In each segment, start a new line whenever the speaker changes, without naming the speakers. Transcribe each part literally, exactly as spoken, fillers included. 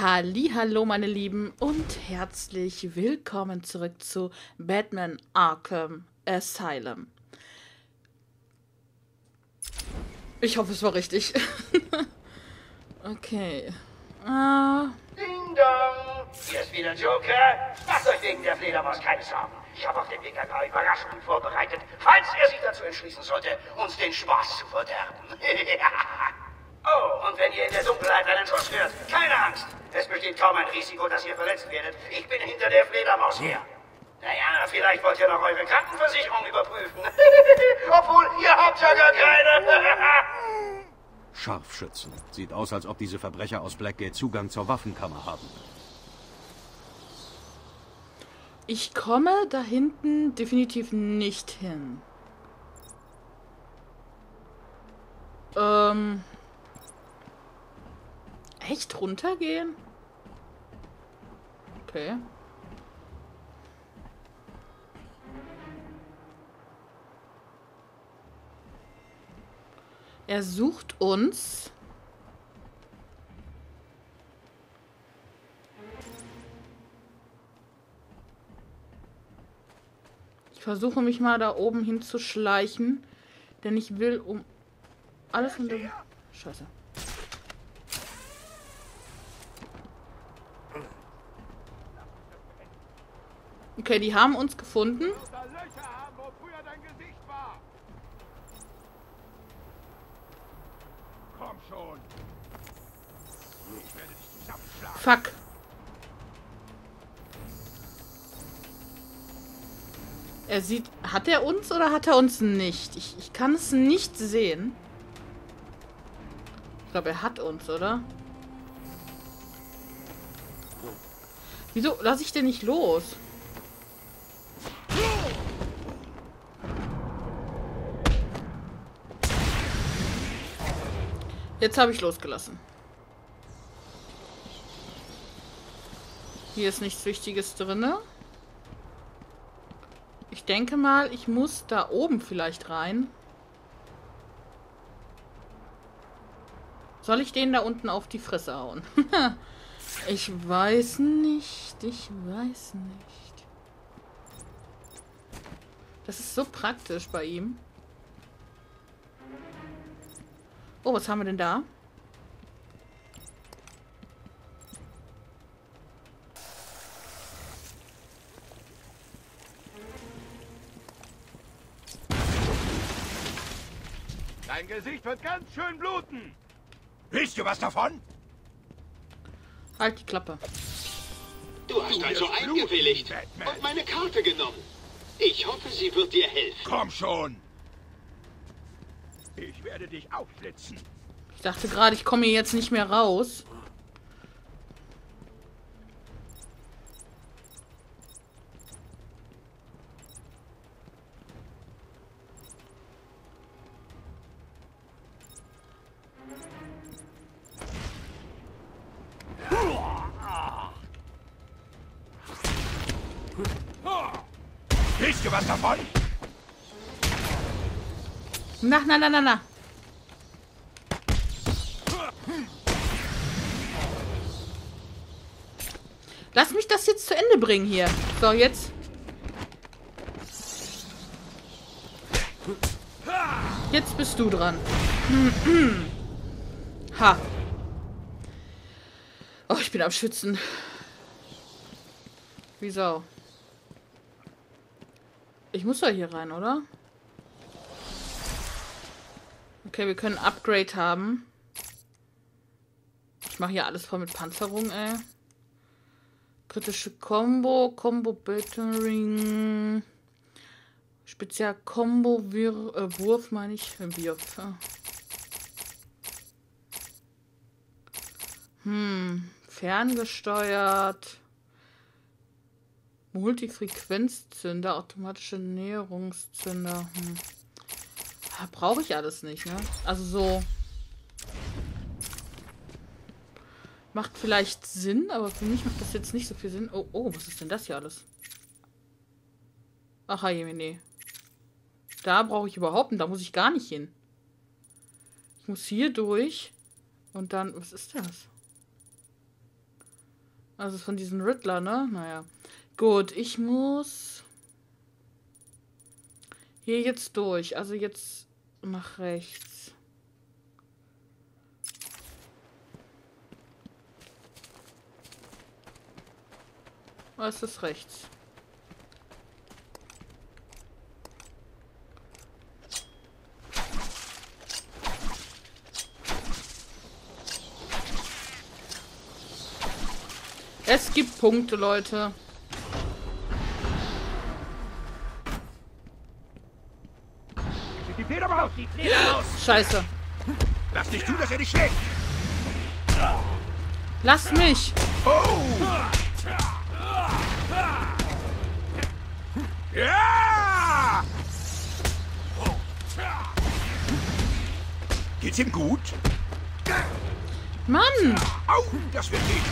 Hallihallo, meine Lieben, und herzlich willkommen zurück zu Batman Arkham Asylum. Ich hoffe, es war richtig. Okay. Uh.
Ding dong! Hier ist wieder Joker. Macht euch wegen der Fledermaus keine Sorgen. Ich habe auf dem Weg ein paar Überraschungen vorbereitet, falls er sich dazu entschließen sollte, uns den Spaß zu verderben. Oh, und wenn ihr in der Dunkelheit einen Schuss hört, keine Angst. Es besteht kaum ein Risiko, dass ihr verletzt werdet. Ich bin hinter der Fledermaus her. Naja, vielleicht wollt ihr noch eure Krankenversicherung überprüfen. Obwohl, ihr habt ja gar keine.
Scharfschützen. Sieht aus, als ob diese Verbrecher aus Blackgate Zugang zur Waffenkammer haben.
Ich komme da hinten definitiv nicht hin. Ähm... Echt runtergehen? Okay. Er sucht uns. Ich versuche mich mal da oben hinzuschleichen, denn ich will um alles unter... Scheiße. Okay, die haben uns gefunden. Fuck. Er sieht... Hat er uns oder hat er uns nicht? Ich, ich kann es nicht sehen. Ich glaube, er hat uns, oder? Wieso lasse ich den nicht los? Jetzt habe ich losgelassen. Hier ist nichts Wichtiges drin. Ich denke mal, ich muss da oben vielleicht rein. Soll ich den da unten auf die Fresse hauen? Ich weiß nicht. Ich weiß nicht. Das ist so praktisch bei ihm. Oh, was haben wir denn da?
Dein Gesicht wird ganz schön bluten.
Willst du was davon?
Halt die Klappe.
Du hast
Du
also
wirst
eingewilligt
bluten, Batman.
und meine Karte genommen. Ich hoffe, sie wird dir helfen.
Komm schon. Ich werde dich aufschlitzen.
Ich dachte gerade, ich komme hier jetzt nicht mehr raus.
Willst du was davon?
Na, na, na, na, na. Lass mich das jetzt zu Ende bringen hier. So, jetzt. Jetzt bist du dran. Ha. Oh, ich bin am Schützen. Wie Sau. Ich muss doch hier rein, oder? Okay, wir können ein Upgrade haben. Ich mache hier alles voll mit Panzerung, ey. Kritische Combo, Combo Battering, Spezial Combo äh, Wurf, meine ich, Wirf. Hm, ferngesteuert. Multifrequenzzünder, automatische Näherungszünder. Hm. Brauche ich alles nicht, ne? Also so. Macht vielleicht Sinn, aber für mich macht das jetzt nicht so viel Sinn. Oh, oh, was ist denn das hier alles? Ach, nee. Da brauche ich überhaupt nicht, da muss ich gar nicht hin. Ich muss hier durch und dann, was ist das? Also von diesem Riddler, ne? Naja. Gut, ich muss hier jetzt durch. Also jetzt nach rechts. Was ist rechts? Es gibt Punkte, Leute.
Die Fledermaus! Die Fledermaus!
Scheiße.
Lass nicht zu, dass er dich schlägt!
Lass mich!
Oh! Ja! Geht's ihm gut?
Mann!
Au, das wird nicht.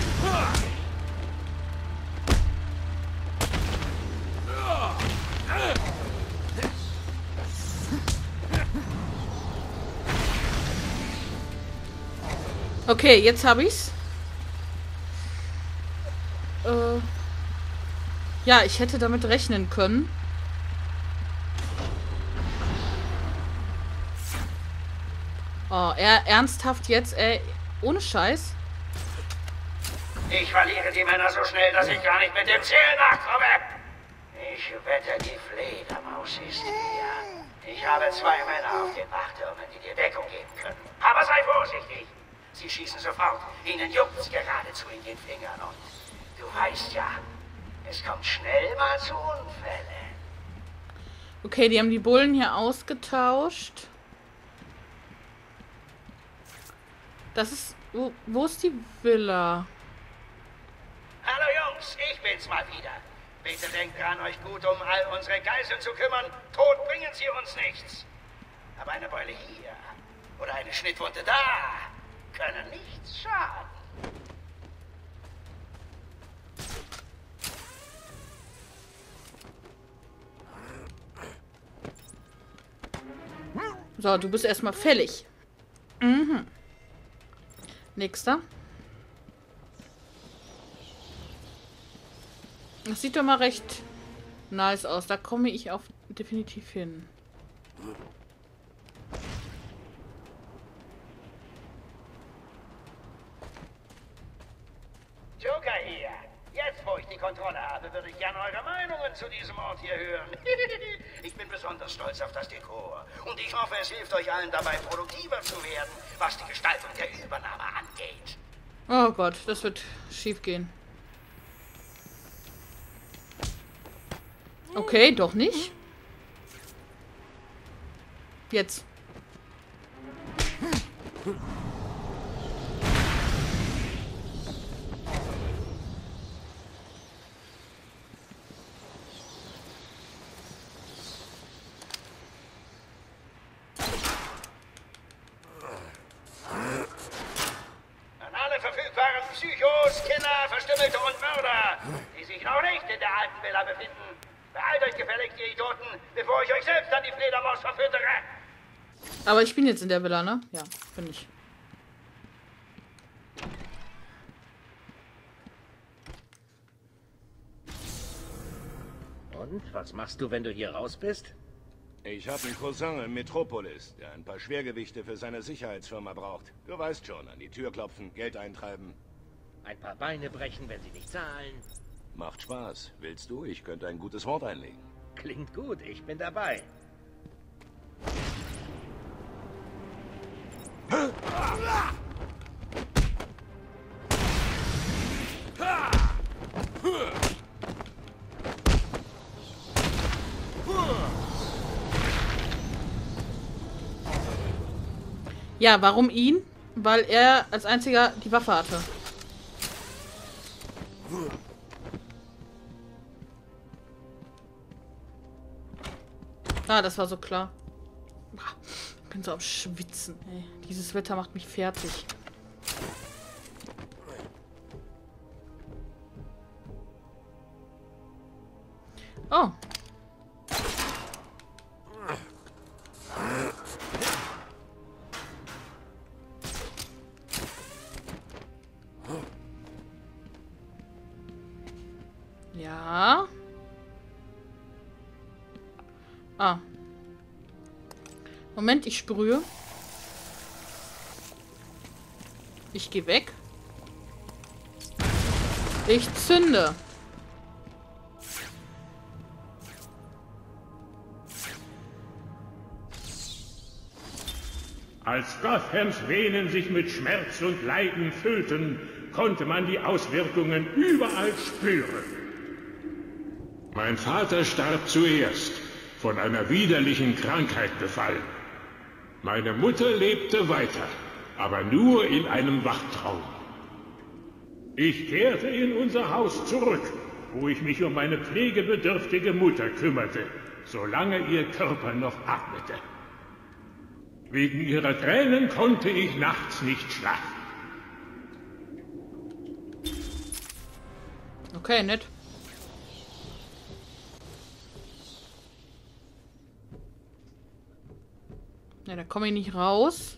Okay, jetzt habe ich's. Äh ja, ich hätte damit rechnen können. Oh, er ernsthaft jetzt, ey, ohne Scheiß.
Ich verliere die Männer so schnell, dass ich gar nicht mit dem Ziel nachkomme. Ich wette, die Fledermaus ist hier. Ich habe zwei Männer auf den Wachtürmen, die dir Deckung geben können. Aber sei vorsichtig. Sie schießen sofort. Ihnen juckt's geradezu in den Fingern. Und du weißt ja, es kommt schnell mal zu Unfällen.
Okay, die haben die Bullen hier ausgetauscht. Das ist... Wo, wo ist die Villa?
Hallo Jungs, ich bin's mal wieder. Bitte denkt dran, euch gut um all unsere Geiseln zu kümmern. Tod bringen sie uns nichts. Aber eine Beule hier oder eine Schnittwunde da können nichts schaden.
So, du bist erstmal fällig. Mhm. Nächster. Das sieht doch mal recht nice aus. Da komme ich auch definitiv hin.
Joker hier. Jetzt, wo ich die Kontrolle habe, würde ich gerne eure Meinungen zu diesem Ort hier hören. Ich bin besonders stolz auf das Dekor. Und ich hoffe, es hilft euch allen dabei, produktiver zu werden, was die Gestaltung der Übernahme angeht.
Oh Gott, das wird schief gehen. Okay, doch nicht. Jetzt.
An alle verfügbaren Psychos, Killer, Verstümmelte und Mörder, die sich noch nicht in der alten Villa befinden. Beeilt euch gefälligst, ihr Idioten, bevor ich euch selbst an die Fledermaus verfüttere.
Aber ich bin jetzt in der Villa, ne? Ja, bin ich.
Und was machst du, wenn du hier raus bist?
Ich habe einen Cousin in Metropolis, der ein paar Schwergewichte für seine Sicherheitsfirma braucht. Du weißt schon, an die Tür klopfen, Geld eintreiben.
Ein paar Beine brechen, wenn sie nicht zahlen.
Macht Spaß. Willst du? Ich könnte ein gutes Wort einlegen.
Klingt gut, ich bin dabei.
Ja, warum ihn? Weil er als einziger die Waffe hatte. Ah, das war so klar. Ich bin so am Schwitzen, ey. Dieses Wetter macht mich fertig. Oh. Ah. Moment, ich sprühe. Ich gehe weg. Ich zünde.
Als Gothams Venen sich mit Schmerz und Leiden füllten, konnte man die Auswirkungen überall spüren. Mein Vater starb zuerst, von einer widerlichen Krankheit befallen. Meine Mutter lebte weiter, aber nur in einem Wachtraum. Ich kehrte in unser Haus zurück, wo ich mich um meine pflegebedürftige Mutter kümmerte, solange ihr Körper noch atmete. Wegen ihrer Tränen konnte ich nachts nicht schlafen.
Okay, nett. Ja, da komme ich nicht raus.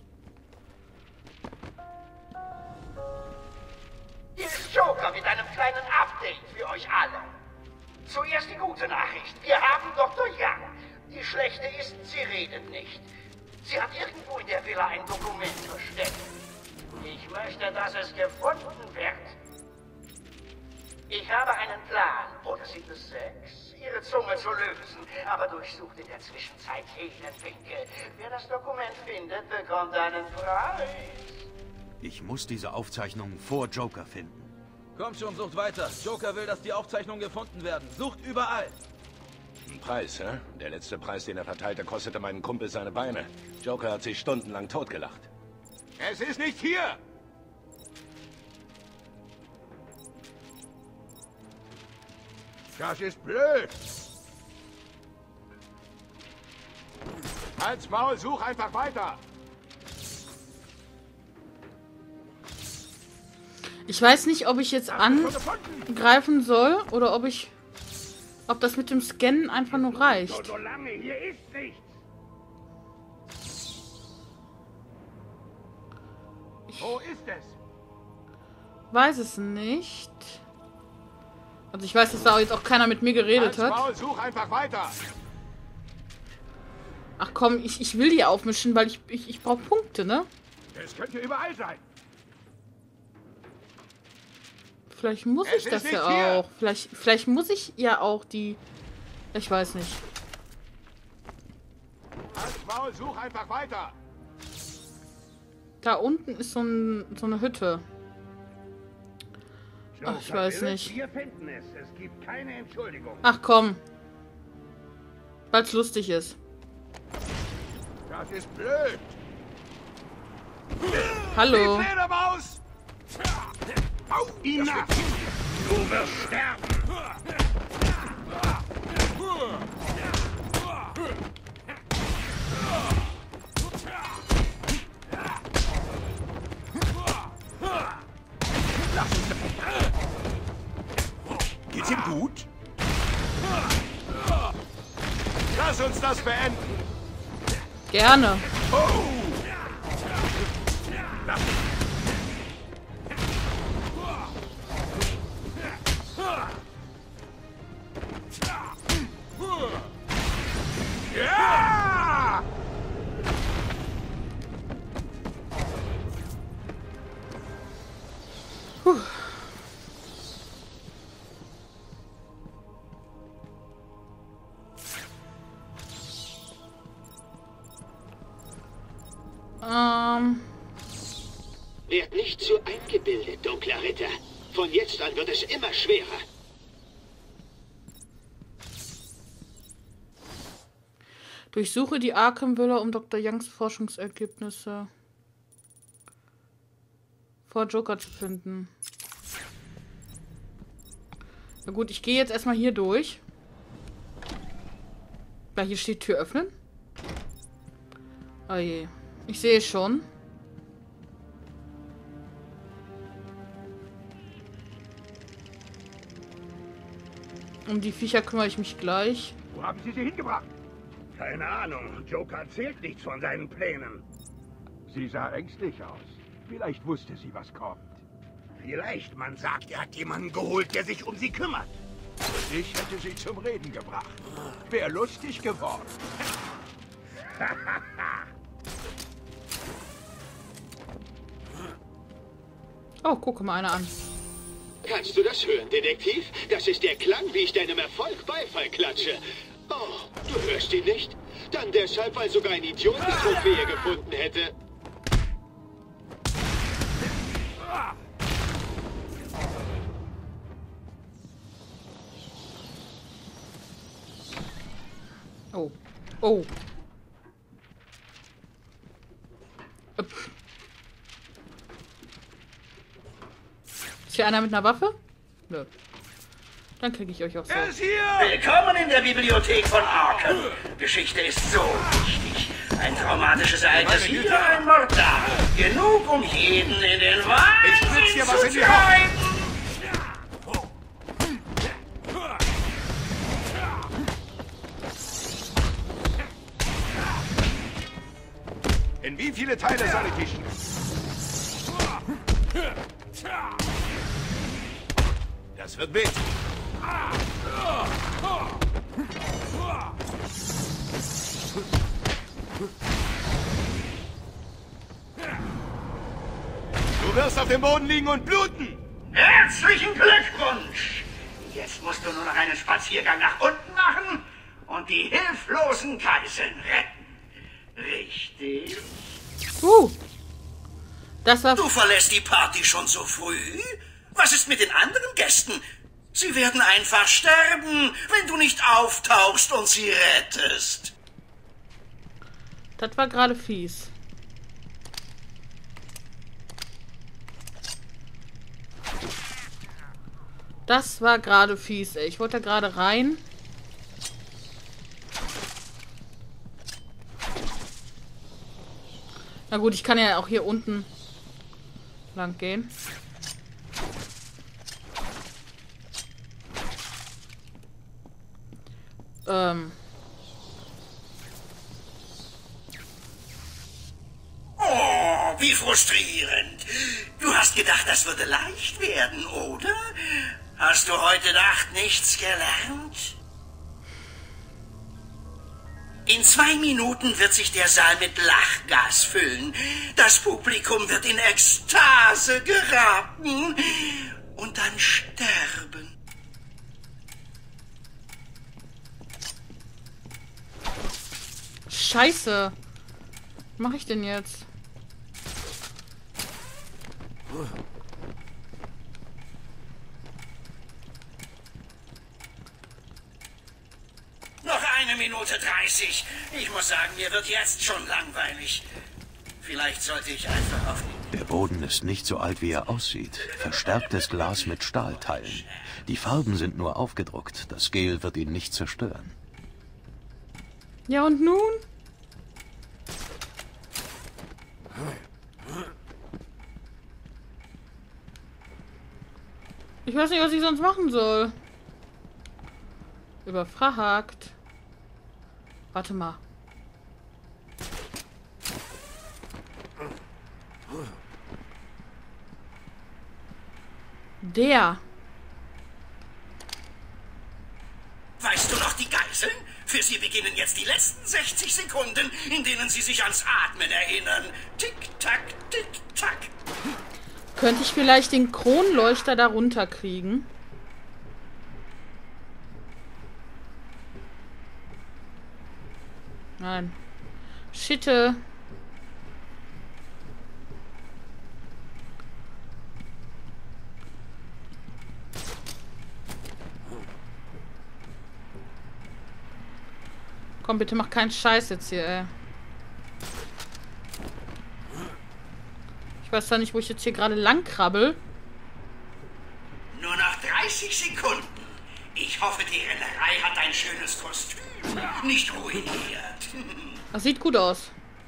Hier ist Joker mit einem kleinen Update für euch alle. Zuerst die gute Nachricht. Wir haben Doktor Young. Die schlechte ist, sie redet nicht. Sie hat irgendwo in der Villa ein Dokument versteckt. Ich möchte, dass es gefunden wird. Ich habe einen Plan, oder sind es sechs, ihre Zunge zu lösen, aber durchsucht in der Zwischenzeit jeden Winkel. Wer das Dokument findet, bekommt einen Preis.
Ich muss diese Aufzeichnungen vor Joker finden.
Kommt schon, sucht weiter. Joker will, dass die Aufzeichnungen gefunden werden. Sucht überall.
Ein Preis, hä? Der letzte Preis, den er verteilte, kostete meinen Kumpel seine Beine. Joker hat sich stundenlang totgelacht. Es ist nicht hier! Das ist blöd! Halt's Maul, such einfach weiter!
Ich weiß nicht, ob ich jetzt angreifen soll oder ob ich... Ob das mit dem Scannen einfach nur reicht.
So lange, hier ist nichts.
Wo ist es?
Weiß es nicht. Also ich weiß, dass da jetzt auch keiner mit mir geredet hat.
Maul, such einfach weiter!
Ach komm, ich, ich will die aufmischen, weil ich, ich, ich brauche Punkte, ne?
Es könnte überall sein.
Vielleicht muss ich das ja auch. Vielleicht, vielleicht muss ich ja auch die... Ich weiß nicht.
Halt's Maul, such einfach weiter!
Da unten ist so, ein, so eine Hütte. Ach, ich weiß nicht.
Wir finden es. Es gibt keine Entschuldigung.
Ach komm. Weil es lustig ist.
Das ist blöd!
Hallo.
Die Fledermaus!
Enough! Du wirst sterben!
Geht's ihm gut?
Lass uns das beenden!
Gerne.
Ja!
Puh. Ähm.
Werd nicht zu eingebildet, dunkler Ritter. Von jetzt an wird es immer schwerer.
Durchsuche die Arkham Villa um Doktor Youngs Forschungsergebnisse vor Joker zu finden. Na gut, ich gehe jetzt erstmal hier durch. Ja, hier steht Tür öffnen. Oh je. Ich sehe schon. Um die Viecher kümmere ich mich gleich.
Wo haben Sie sie hingebracht? Keine Ahnung. Joker erzählt nichts von seinen Plänen.
Sie sah ängstlich aus. Vielleicht wusste sie, was kommt.
Vielleicht, man sagt, er hat jemanden geholt, der sich um sie kümmert.
Ich hätte sie zum Reden gebracht. Wäre lustig geworden.
Oh, guck mal einer an.
Kannst du das hören, Detektiv? Das ist der Klang, wie ich deinem Erfolg Beifall klatsche. Oh, du hörst ihn nicht? Dann deshalb, weil sogar ein Idiot die Trophäe gefunden hätte.
Oh. Oh. Upp. Ist hier einer mit einer Waffe? Nö. Dann kriege ich euch auch so.
Willkommen in der Bibliothek von Arkham. Geschichte ist so wichtig. Ein traumatisches Ereignis hier, ein Mord da. Genug, um jeden in den Wahnsinn zu treiben.
In wie viele Teile soll ich dich?
Das wird wild.
Du wirst auf dem Boden liegen und bluten.
Herzlichen Glückwunsch. Jetzt musst du nur noch einen Spaziergang nach unten machen und die hilflosen Geiseln retten. Richtig.
Uh. Das war...
Du verlässt die Party schon so früh? Was ist mit den anderen Gästen? Sie werden einfach sterben, wenn du nicht auftauchst und sie rettest.
Das war gerade fies. Das war gerade fies, ey. Ich wollte da gerade rein. Na gut, ich kann ja auch hier unten lang gehen. Ähm.
Oh, wie frustrierend. Du hast gedacht, das würde leicht werden, oder? Hast du heute Nacht nichts gelernt? In zwei Minuten wird sich der Saal mit Lachgas füllen. Das Publikum wird in Ekstase geraten und dann sterben.
Scheiße. Was mache ich denn jetzt?
Noch eine Minute dreißig. Ich muss sagen, mir wird jetzt schon langweilig. Vielleicht sollte ich einfach auf den...
Der Boden ist nicht so alt, wie er aussieht. Verstärktes Glas mit Stahlteilen. Die Farben sind nur aufgedruckt. Das Gel wird ihn nicht zerstören.
Ja, und nun? Ich weiß nicht, was ich sonst machen soll. Überfragt. Warte mal. Der.
Weißt du noch die Geiseln? Für sie beginnen jetzt die letzten sechzig Sekunden, in denen sie sich ans Atmen erinnern. Tick-Tack, Tick-Tack.
Könnte ich vielleicht den Kronleuchter da runterkriegen? Nein. Schitte. Komm, bitte mach keinen Scheiß jetzt hier, ey. Ich weiß zwar nicht, wo ich jetzt hier gerade lang krabbel.
Nur noch dreißig Sekunden. Ich hoffe, die Rennerei hat ein schönes Kostüm nicht ruiniert.
Das sieht gut aus.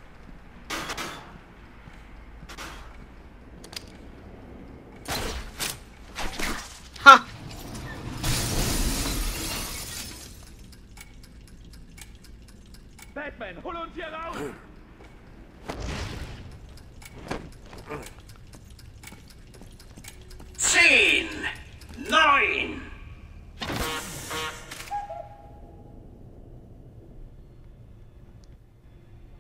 Ha!
Batman, hol uns hier raus!
Zehn, neun,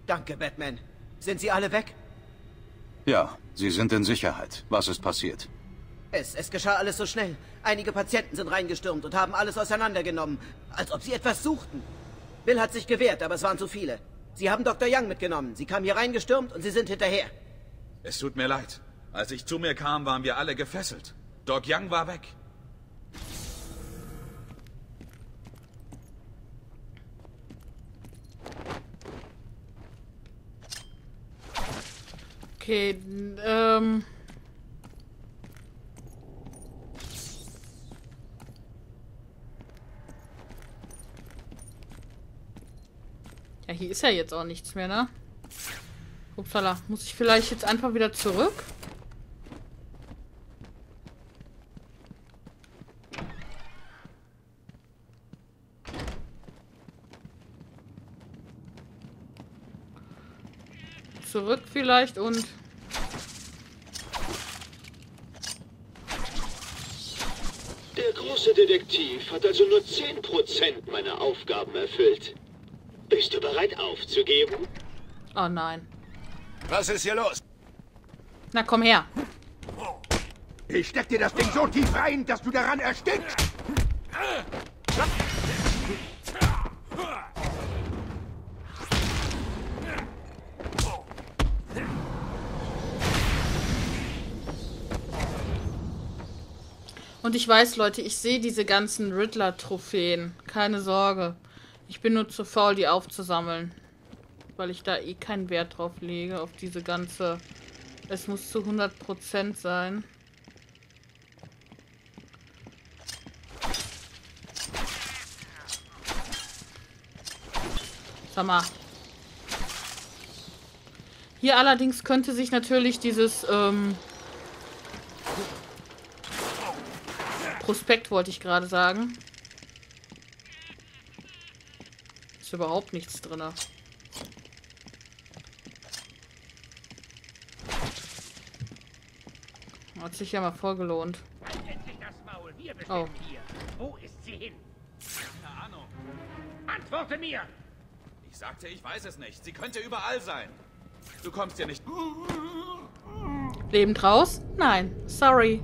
Danke, Batman. Sind sie alle weg?
Ja, sie sind in Sicherheit. Was ist passiert?
Es, es geschah alles so schnell. Einige Patienten sind reingestürmt und haben alles auseinandergenommen, als ob sie etwas suchten. Bill hat sich gewehrt, aber es waren zu viele. Sie haben Doktor Young mitgenommen. Sie kamen hier reingestürmt und sie sind hinterher.
Es tut mir leid. Als ich zu mir kam, waren wir alle gefesselt. Doc Young war weg.
Okay, ähm... ja, hier ist ja jetzt auch nichts mehr, ne? Upsala, muss ich vielleicht jetzt einfach wieder zurück? Zurück vielleicht und...
Der große Detektiv hat also nur zehn Prozent meiner Aufgaben erfüllt. Bist du bereit aufzugeben?
Oh nein.
Was ist hier los?
Na komm her.
Ich steck dir das Ding so tief rein, dass du daran erstickst.
Und ich weiß, Leute, ich sehe diese ganzen Riddler-Trophäen. Keine Sorge. Ich bin nur zu faul, die aufzusammeln. Weil ich da eh keinen Wert drauf lege, auf diese ganze... Es muss zu hundert Prozent sein. Sag mal. Hier allerdings könnte sich natürlich dieses... Ähm, Prospekt wollte ich gerade sagen. Ist überhaupt nichts drin. Hat sich ja mal voll gelohnt. Oh.
Wo ist sie hin?
Keine Ahnung.
Antworte mir!
Ich sagte, ich weiß es nicht. Sie könnte überall sein. Du kommst hier nicht...
Lebend raus? Nein. Sorry.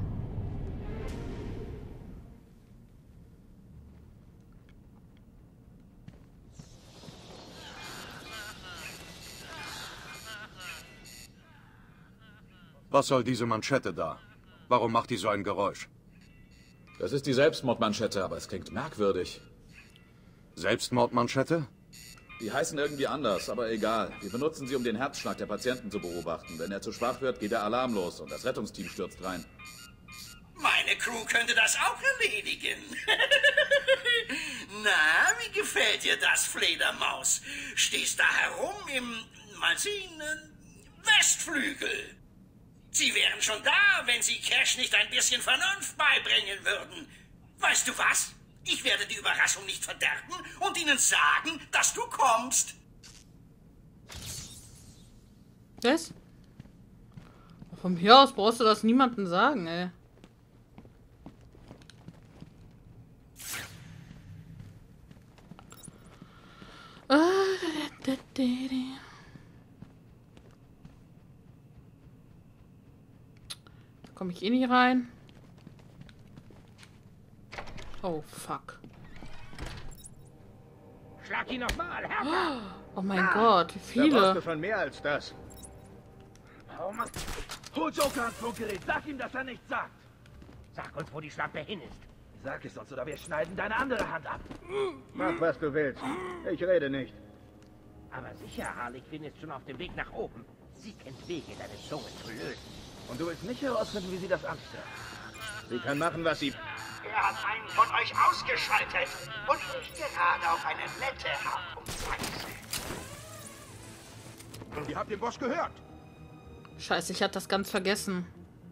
Was soll diese Manschette da? Warum macht die so ein Geräusch?
Das ist die Selbstmordmanschette, aber es klingt merkwürdig.
Selbstmordmanschette?
Die heißen irgendwie anders, aber egal. Wir benutzen sie, um den Herzschlag der Patienten zu beobachten. Wenn er zu schwach wird, geht der Alarm los und das Rettungsteam stürzt rein.
Meine Crew könnte das auch erledigen. Na, wie gefällt dir das, Fledermaus? Stehst da herum im, mal sehen, Westflügel. Sie wären schon da, wenn Sie Cash nicht ein bisschen Vernunft beibringen würden. Weißt du was? Ich werde die Überraschung nicht verderben und Ihnen sagen, dass du kommst.
Was? Von hier aus brauchst du das niemandem sagen, ey. Da komme ich eh nicht rein. Oh, fuck.
Schlag ihn nochmal, Herr!
Oh mein Gott, wie viele.
Da brauchst du schon mehr als das.
Warum hast du...
Hol Joker ans Funkgerät. Sag ihm, dass er nichts sagt.
Sag uns, wo die Schlampe hin ist.
Sag es uns, oder wir schneiden deine andere Hand ab. Mach, was du willst. Ich rede nicht.
Aber sicher, Harley Quinn ist schon auf dem Weg nach oben. Sie kennt Wege, deine Zunge zu lösen.
Und du willst nicht herausfinden, wie sie das anstellt. Sie kann machen, was sie...
Er hat einen von euch ausgeschaltet und ich gerade auf eine nette Art und Weise.
Ihr habt den Boss gehört.
Scheiße, ich hatte das ganz vergessen.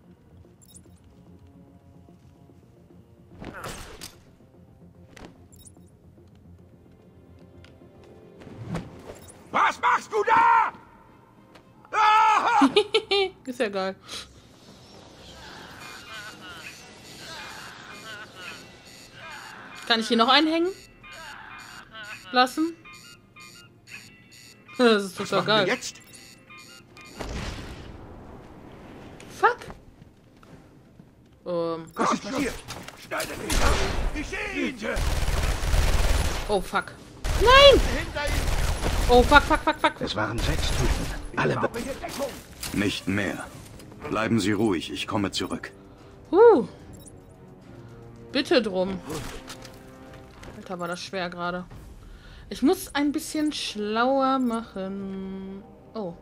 Was machst du da? Ah!
Ist ja geil. Kann ich hier noch einen hängen lassen? Das ist total geil.
Jetzt?
Fuck. Ähm.
Was ist passiert? Schneidet ihn ab! Ich sehe ihn!
Oh, fuck. Nein! Oh, fuck, fuck, fuck, fuck.
Es waren sechs Typen. Alle be
Nicht mehr. Bleiben Sie ruhig, ich komme zurück.
Huh. Bitte drum. Alter, war das schwer gerade. Ich muss ein bisschen schlauer machen. Oh.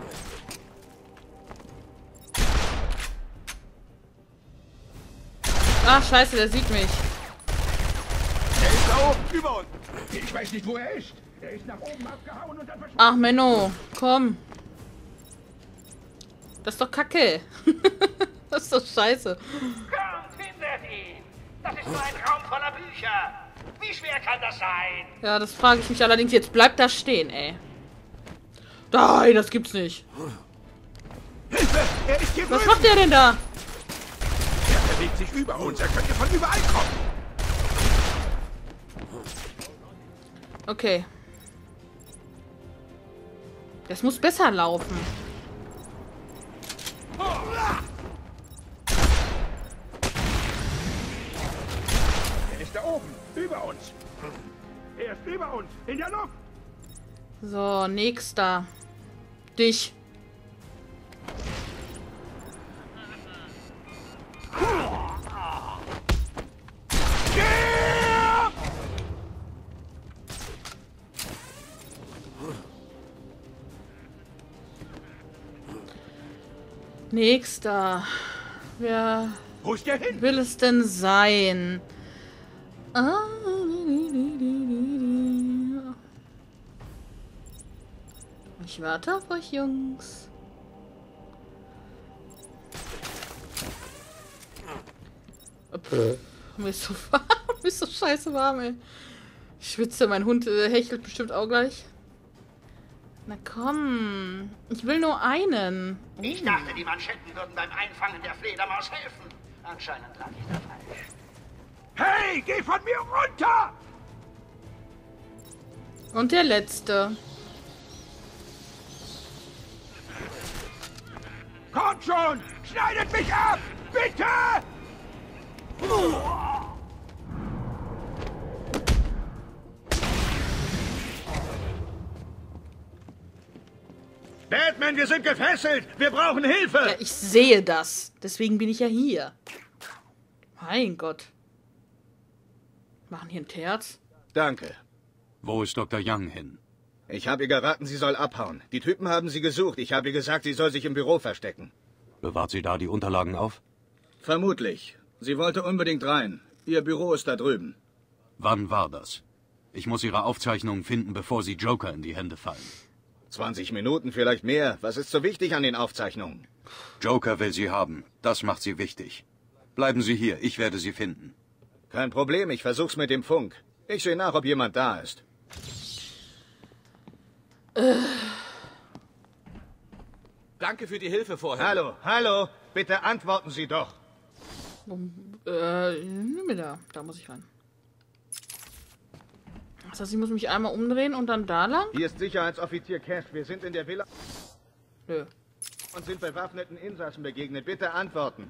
Ah, scheiße, der sieht mich.
Er ist da oben, über uns. Ich weiß nicht, wo er ist. Er ist nach oben abgehauen und dann verschwunden.
Ach, Menno, komm. Das ist doch Kacke. Das ist doch scheiße.
Kommt, findet ihn! Das ist nur ein Raum voller Bücher! Wie schwer kann das sein?
Ja, das frage ich mich allerdings. Jetzt bleibt da stehen, ey. Nein, das gibt's nicht.
Hilfe! Er ist hier
Was
drüben.
macht der denn da?
Er bewegt sich über uns. Er könnte von überall kommen.
Okay. Das muss besser laufen.
Er ist da oben, über uns. Er ist über uns, in der Luft.
So, nächster. Dich. Nächster. Wer
Wo ist der hin?
will es denn sein? Ah. Ich warte auf euch, Jungs. Pff, mir ist so warm. Mir ist so scheiße warm, ey. Ich schwitze, mein Hund äh, hechelt bestimmt auch gleich. Na komm. Ich will nur einen. Oh.
Ich dachte, die Manschetten würden beim Einfangen der Fledermaus helfen. Anscheinend lag ich da falsch.
Hey, geh von mir runter!
Und der letzte.
Kommt schon! Schneidet mich ab! Bitte!
Batman, wir sind gefesselt! Wir brauchen Hilfe!
Ja, ich sehe das. Deswegen bin ich ja hier. Mein Gott. Machen hier ein Terz?
Danke.
Wo ist Doktor Young hin?
Ich habe ihr geraten, sie soll abhauen. Die Typen haben sie gesucht. Ich habe ihr gesagt, sie soll sich im Büro verstecken.
Bewahrt sie da die Unterlagen auf?
Vermutlich. Sie wollte unbedingt rein. Ihr Büro ist da drüben.
Wann war das? Ich muss Ihre Aufzeichnungen finden, bevor sie Joker in die Hände fallen.
zwanzig Minuten, vielleicht mehr. Was ist so wichtig an den Aufzeichnungen?
Joker will sie haben. Das macht sie wichtig. Bleiben Sie hier, ich werde sie finden.
Kein Problem, ich versuch's mit dem Funk. Ich sehe nach, ob jemand da ist.
Äh. Danke für die Hilfe vorher.
Hallo, hallo. Bitte antworten Sie doch.
Äh, nimm mir da. Da muss ich rein. Das heißt, ich muss mich einmal umdrehen und dann da lang?
Hier ist Sicherheitsoffizier Cash. Wir sind in der Villa.
Nö.
Und sind bewaffneten Insassen begegnet. Bitte antworten.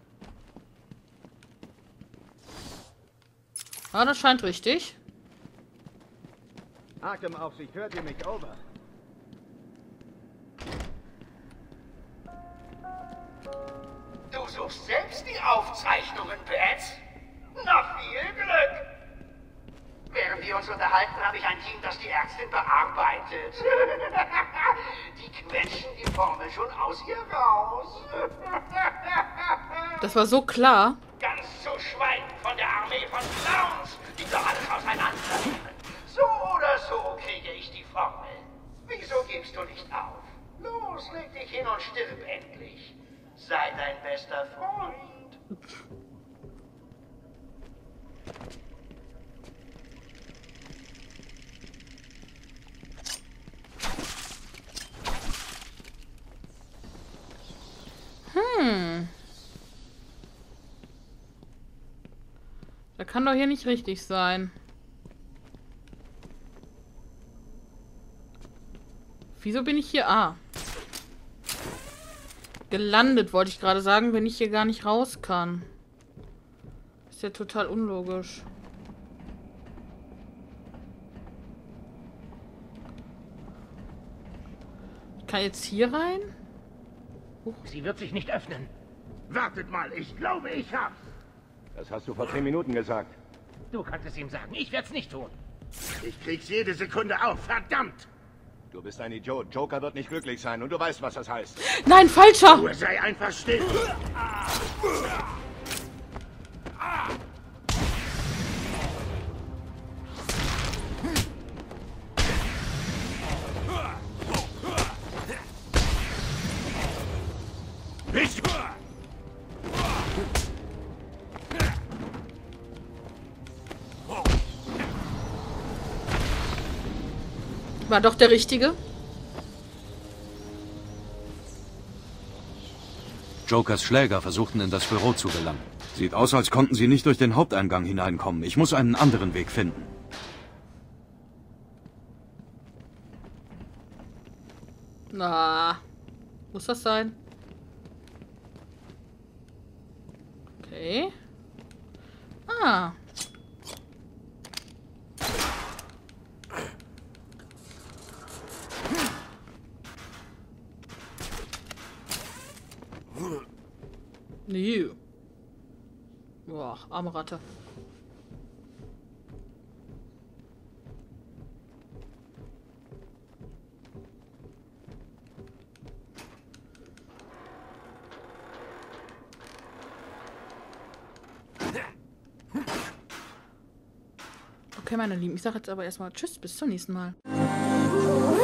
Ah, das scheint richtig.
Atemaufsicht, hört ihr mich? Over.
Du suchst selbst die Aufzeichnungen, Bats? Na, viel Glück! Während wir uns unterhalten, habe ich ein Team, das die Ärztin bearbeitet. Die quetschen die Formel schon aus ihr raus.
Das war so klar.
Ganz zu schweigen von der Armee von Clowns, die doch alles auseinandernehmen. So oder so kriege ich die Formel. Wieso gibst du nicht auf? Los, leg dich hin und stirb endlich. Sei dein bester Freund.
Hm. Das kann doch hier nicht richtig sein. Wieso bin ich hier? Ah. Gelandet, wollte ich gerade sagen, wenn ich hier gar nicht raus kann. Ist ja total unlogisch. Ich kann jetzt hier rein?
Uh. Sie wird sich nicht öffnen.
Wartet mal, ich glaube, ich hab's.
Das hast du vor zehn Minuten gesagt.
Du kannst es ihm sagen. Ich werde es nicht tun.
Ich krieg's jede Sekunde auf. Verdammt!
Du bist ein Idiot. Joker wird nicht glücklich sein und du weißt, was das heißt.
Nein, falscher!
Ruhe, sei einfach still. Ich...
War doch der Richtige.
Jokers Schläger versuchten in das Büro zu gelangen. Sieht aus, als konnten sie nicht durch den Haupteingang hineinkommen. Ich muss einen anderen Weg finden.
Na, muss das sein? Okay. Ah. Nee. Boah, arme Ratte. Okay, meine Lieben, ich sage jetzt aber erstmal Tschüss, bis zum nächsten Mal.